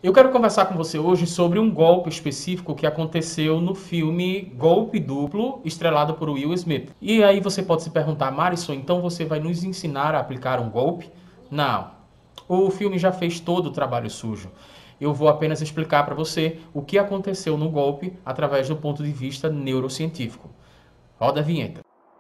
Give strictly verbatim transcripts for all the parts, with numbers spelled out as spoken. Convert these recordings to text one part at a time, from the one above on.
Eu quero conversar com você hoje sobre um golpe específico que aconteceu no filme Golpe Duplo, estrelado por Will Smith. E aí você pode se perguntar, Marisson, então você vai nos ensinar a aplicar um golpe? Não. O filme já fez todo o trabalho sujo. Eu vou apenas explicar para você o que aconteceu no golpe através do ponto de vista neurocientífico. Roda a vinheta.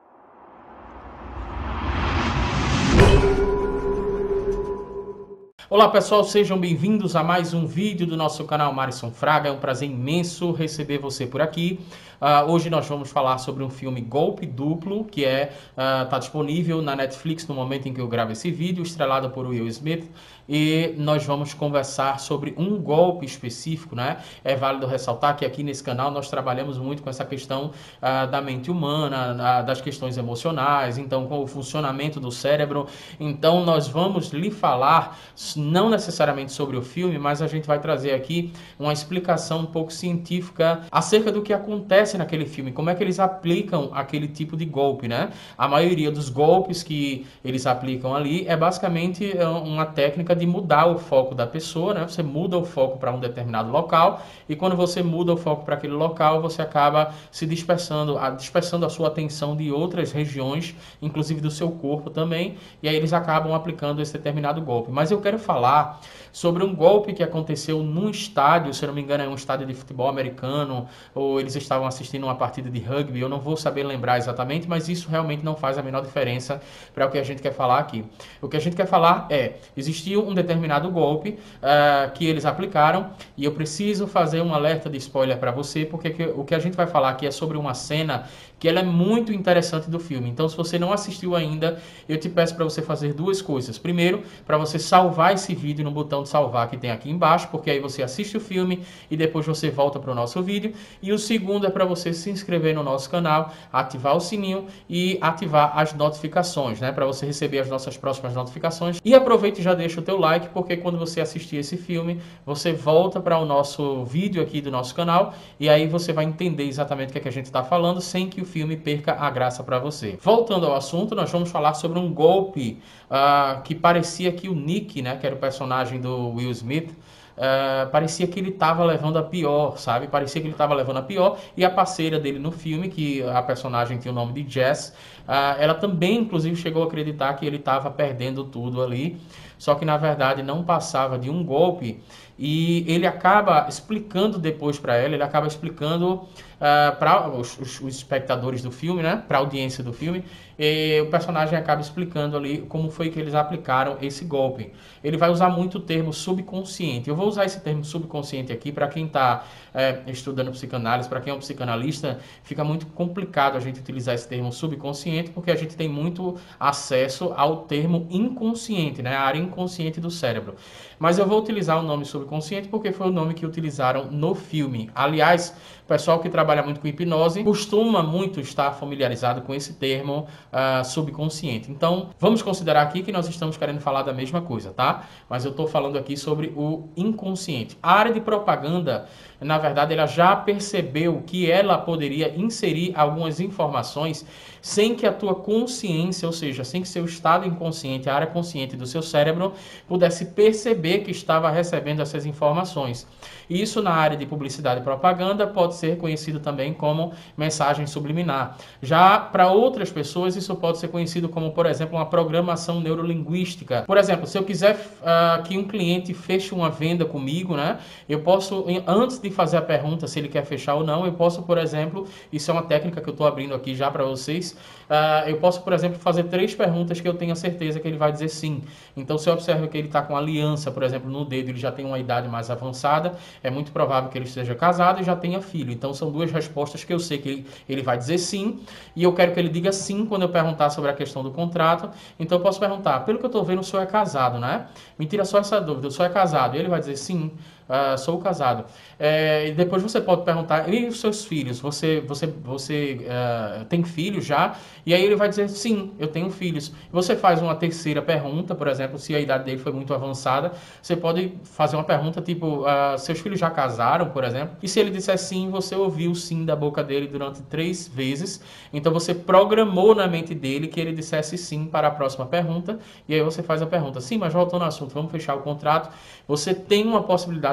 Olá pessoal, sejam bem-vindos a mais um vídeo do nosso canal Marisson Fraga. É um prazer imenso receber você por aqui. Uh, hoje nós vamos falar sobre um filme Golpe Duplo, que é uh, tá disponível na Netflix no momento em que eu gravo esse vídeo, estrelado por Will Smith. E nós vamos conversar sobre um golpe específico, né? É válido ressaltar que aqui nesse canal nós trabalhamos muito com essa questão uh, da mente humana, uh, das questões emocionais, então com o funcionamento do cérebro. Então nós vamos lhe falar não necessariamente sobre o filme, mas a gente vai trazer aqui uma explicação um pouco científica acerca do que acontece naquele filme, como é que eles aplicam aquele tipo de golpe, né? A maioria dos golpes que eles aplicam ali é basicamente uma técnica de mudar o foco da pessoa, né? Você muda o foco para um determinado local e quando você muda o foco para aquele local, você acaba se dispersando, dispersando a sua atenção de outras regiões, inclusive do seu corpo também, e aí eles acabam aplicando esse determinado golpe. Mas eu quero falar sobre um golpe que aconteceu num estádio, se eu não me engano é um estádio de futebol americano, ou eles estavam assistindo uma partida de rugby, eu não vou saber lembrar exatamente, mas isso realmente não faz a menor diferença para o que a gente quer falar aqui. O que a gente quer falar é, existiu um determinado golpe uh, que eles aplicaram, e eu preciso fazer um alerta de spoiler para você, porque que, o que a gente vai falar aqui é sobre uma cena que ela é muito interessante do filme. Então, se você não assistiu ainda, eu te peço para você fazer duas coisas. Primeiro, para você salvar esse vídeo no botão de salvar que tem aqui embaixo, porque aí você assiste o filme e depois você volta para o nosso vídeo. E o segundo é para você se inscrever no nosso canal, ativar o sininho e ativar as notificações, né? Para você receber as nossas próximas notificações. E aproveita e já deixa o teu like, porque quando você assistir esse filme, você volta para o nosso vídeo aqui do nosso canal e aí você vai entender exatamente o que é que a gente está falando, sem que o filme perca a graça para você. Voltando ao assunto, nós vamos falar sobre um golpe uh, que parecia que o Nick, né, que era o personagem do Will Smith, Uh, parecia que ele estava levando a pior, sabe? Parecia que ele estava levando a pior. E a parceira dele no filme, que a personagem tinha o nome de Jess, uh, ela também, inclusive, chegou a acreditar que ele estava perdendo tudo ali. Só que, na verdade, não passava de um golpe. E ele acaba explicando depois para ela, ele acaba explicando uh, para os, os, os espectadores do filme, né? Para a audiência do filme. E o personagem acaba explicando ali como foi que eles aplicaram esse golpe. Ele vai usar muito o termo subconsciente. Eu vou usar esse termo subconsciente aqui para quem está é, estudando psicanálise, para quem é um psicanalista, fica muito complicado a gente utilizar esse termo subconsciente, porque a gente tem muito acesso ao termo inconsciente, né? A área inconsciente do cérebro. Mas eu vou utilizar o nome subconsciente porque foi o nome que utilizaram no filme. Aliás, o pessoal que trabalha muito com hipnose costuma muito estar familiarizado com esse termo uh, subconsciente. Então, vamos considerar aqui que nós estamos querendo falar da mesma coisa, tá? Mas eu estou falando aqui sobre o inconsciente. A área de propaganda, na verdade, ela já percebeu que ela poderia inserir algumas informações sem que a tua consciência, ou seja, sem que seu estado inconsciente, a área consciente do seu cérebro, pudesse perceber que estava recebendo essas informações. E isso na área de publicidade e propaganda pode ser conhecido também como mensagem subliminar. Já para outras pessoas, isso pode ser conhecido como, por exemplo, uma programação neurolinguística. Por exemplo, se eu quiser uh, que um cliente feche uma venda comigo, né, eu posso, antes de fazer a pergunta se ele quer fechar ou não, eu posso, por exemplo, isso é uma técnica que eu estou abrindo aqui já para vocês, uh, eu posso, por exemplo, fazer três perguntas que eu tenho a certeza que ele vai dizer sim. Então, se eu observo que ele está com aliança, por exemplo, no dedo, ele já tem uma idade mais avançada, é muito provável que ele esteja casado e já tenha filho. Então, são duas respostas que eu sei que ele, ele vai dizer sim, e eu quero que ele diga sim quando eu perguntar sobre a questão do contrato. Então, eu posso perguntar, pelo que eu estou vendo, o senhor é casado, né? Me tira só essa dúvida, o senhor é casado? E ele vai dizer sim. Uh, sou casado. É, e depois você pode perguntar, e os seus filhos? Você, você, você uh, tem filhos já? E aí ele vai dizer, sim, eu tenho filhos. Você faz uma terceira pergunta, por exemplo, se a idade dele foi muito avançada, você pode fazer uma pergunta tipo, uh, seus filhos já casaram, por exemplo? E se ele disser sim, você ouviu o sim da boca dele durante três vezes. Então você programou na mente dele que ele dissesse sim para a próxima pergunta, e aí você faz a pergunta, sim, mas voltando ao assunto, vamos fechar o contrato. Você tem uma possibilidade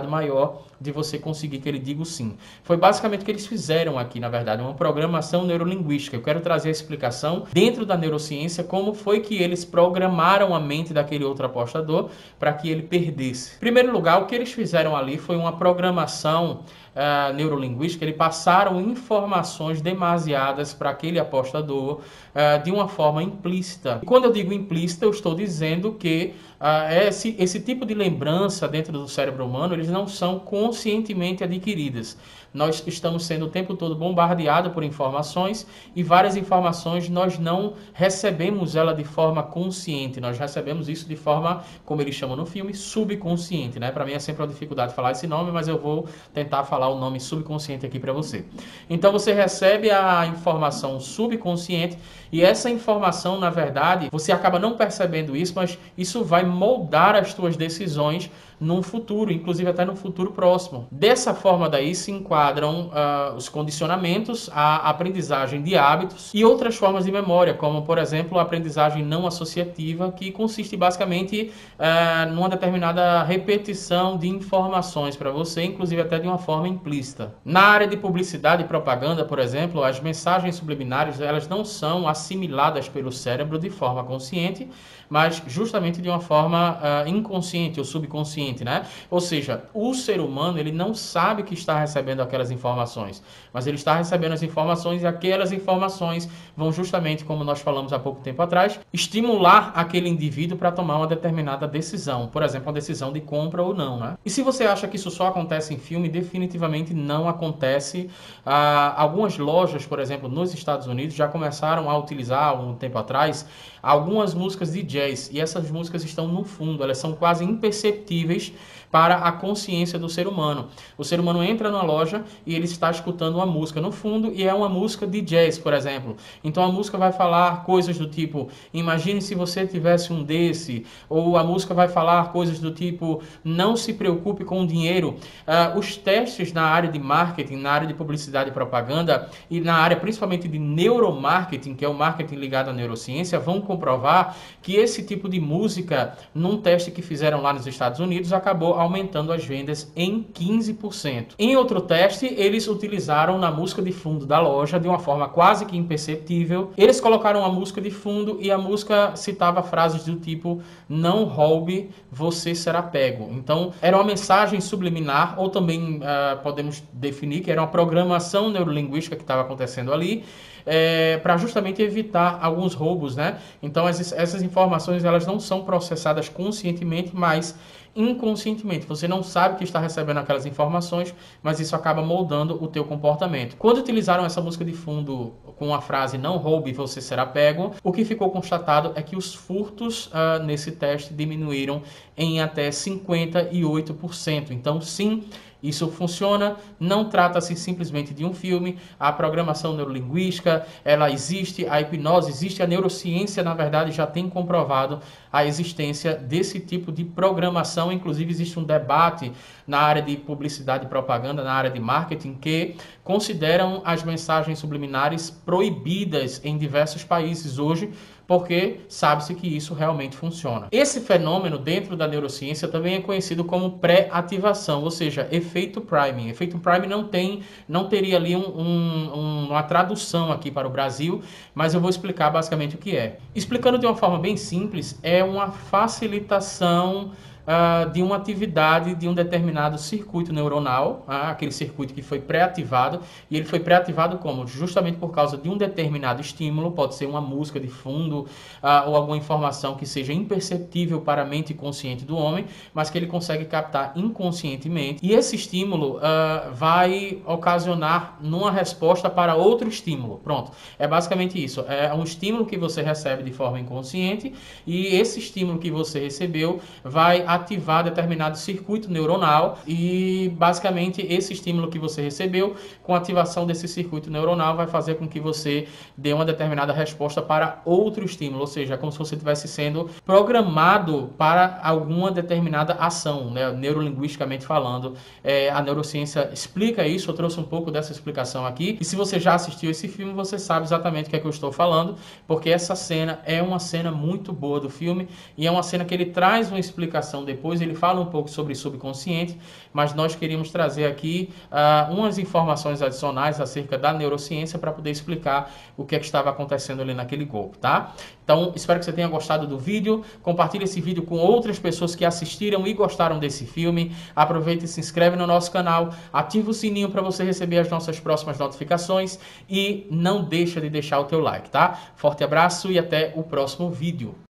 probabilidade maior de você conseguir que ele diga o sim. Foi basicamente o que eles fizeram aqui, na verdade, uma programação neurolinguística. Eu quero trazer a explicação dentro da neurociência, como foi que eles programaram a mente daquele outro apostador para que ele perdesse. Em primeiro lugar, o que eles fizeram ali foi uma programação Uh, neurolinguística. Eles passaram informações demasiadas para aquele apostador uh, de uma forma implícita. E quando eu digo implícita, eu estou dizendo que uh, esse, esse tipo de lembrança dentro do cérebro humano, eles não são conscientemente adquiridas. Nós estamos sendo o tempo todo bombardeados por informações e várias informações nós não recebemos ela de forma consciente, nós recebemos isso de forma, como eles chamam no filme, subconsciente, né? Para mim é sempre uma dificuldade falar esse nome, mas eu vou tentar falar o nome subconsciente aqui para você. Então você recebe a informação subconsciente e essa informação, na verdade, você acaba não percebendo isso, mas isso vai moldar as suas decisões num futuro, inclusive até no futuro próximo. Dessa forma daí se enquadram uh, os condicionamentos, a aprendizagem de hábitos e outras formas de memória, como por exemplo a aprendizagem não associativa, que consiste basicamente uh, numa determinada repetição de informações para você, inclusive até de uma forma implícita. Na área de publicidade e propaganda, por exemplo, as mensagens subliminares elas não são assimiladas pelo cérebro de forma consciente, mas justamente de uma forma uh, inconsciente ou subconsciente, né? Ou seja, o ser humano ele não sabe que está recebendo aquelas informações, mas ele está recebendo as informações e aquelas informações vão justamente, como nós falamos há pouco tempo atrás, estimular aquele indivíduo para tomar uma determinada decisão, por exemplo, uma decisão de compra ou não, né? E se você acha que isso só acontece em filme, definitivamente não acontece. Uh, algumas lojas, por exemplo, nos Estados Unidos já começaram a utilizar, há um tempo atrás, algumas músicas de jazz, e essas músicas estão no fundo, elas são quase imperceptíveis para a consciência do ser humano. O ser humano entra na loja e ele está escutando uma música no fundo e é uma música de jazz, por exemplo. Então a música vai falar coisas do tipo, imagine se você tivesse um desse, ou a música vai falar coisas do tipo, não se preocupe com o dinheiro. Uh, os testes na área de marketing, na área de publicidade e propaganda e na área principalmente de neuromarketing, que é o marketing ligado à neurociência, vão comprovar que esse tipo de música, num teste que fizeram lá nos Estados Unidos, acabou aumentando as vendas em quinze por cento. Em outro teste, eles utilizaram na música de fundo da loja, de uma forma quase que imperceptível, eles colocaram a música de fundo e a música citava frases do tipo, não roube, você será pego. Então, era uma mensagem subliminar, ou também uh, podemos definir que era uma programação neurolinguística que estava acontecendo ali, É, para justamente evitar alguns roubos, né? Então essas, essas informações elas não são processadas conscientemente, mas inconscientemente. Você não sabe que está recebendo aquelas informações, mas isso acaba moldando o teu comportamento. Quando utilizaram essa música de fundo com a frase não roube, você será pego, o que ficou constatado é que os furtos uh, nesse teste diminuíram em até cinquenta e oito por cento. Então sim, isso funciona, não trata-se simplesmente de um filme, a programação neurolinguística, ela existe, a hipnose existe, a neurociência, na verdade, já tem comprovado a existência desse tipo de programação, inclusive existe um debate na área de publicidade e propaganda, na área de marketing, que consideram as mensagens subliminares proibidas em diversos países hoje, porque sabe-se que isso realmente funciona. Esse fenômeno dentro da neurociência também é conhecido como pré-ativação, ou seja, efeito priming. Efeito priming não tem, não teria ali um, um, uma tradução aqui para o Brasil, mas eu vou explicar basicamente o que é. Explicando de uma forma bem simples, é uma facilitação Uh, de uma atividade de um determinado circuito neuronal, uh, aquele circuito que foi pré-ativado, e ele foi pré-ativado como? Justamente por causa de um determinado estímulo, pode ser uma música de fundo, uh, ou alguma informação que seja imperceptível para a mente consciente do homem, mas que ele consegue captar inconscientemente, e esse estímulo uh, vai ocasionar numa resposta para outro estímulo. Pronto, é basicamente isso, é um estímulo que você recebe de forma inconsciente, e esse estímulo que você recebeu vai ativar determinado circuito neuronal e basicamente esse estímulo que você recebeu, com a ativação desse circuito neuronal, vai fazer com que você dê uma determinada resposta para outro estímulo, ou seja, como se você estivesse sendo programado para alguma determinada ação, né? Neurolinguisticamente falando. É, a neurociência explica isso, eu trouxe um pouco dessa explicação aqui, e se você já assistiu esse filme, você sabe exatamente o que é que eu estou falando, porque essa cena é uma cena muito boa do filme, e é uma cena que ele traz uma explicação explicação depois, ele fala um pouco sobre subconsciente, mas nós queríamos trazer aqui uh, umas informações adicionais acerca da neurociência para poder explicar o que é que estava acontecendo ali naquele golpe, tá? Então, espero que você tenha gostado do vídeo, compartilhe esse vídeo com outras pessoas que assistiram e gostaram desse filme, aproveita e se inscreve no nosso canal, ativa o sininho para você receber as nossas próximas notificações e não deixa de deixar o teu like, tá? Forte abraço e até o próximo vídeo.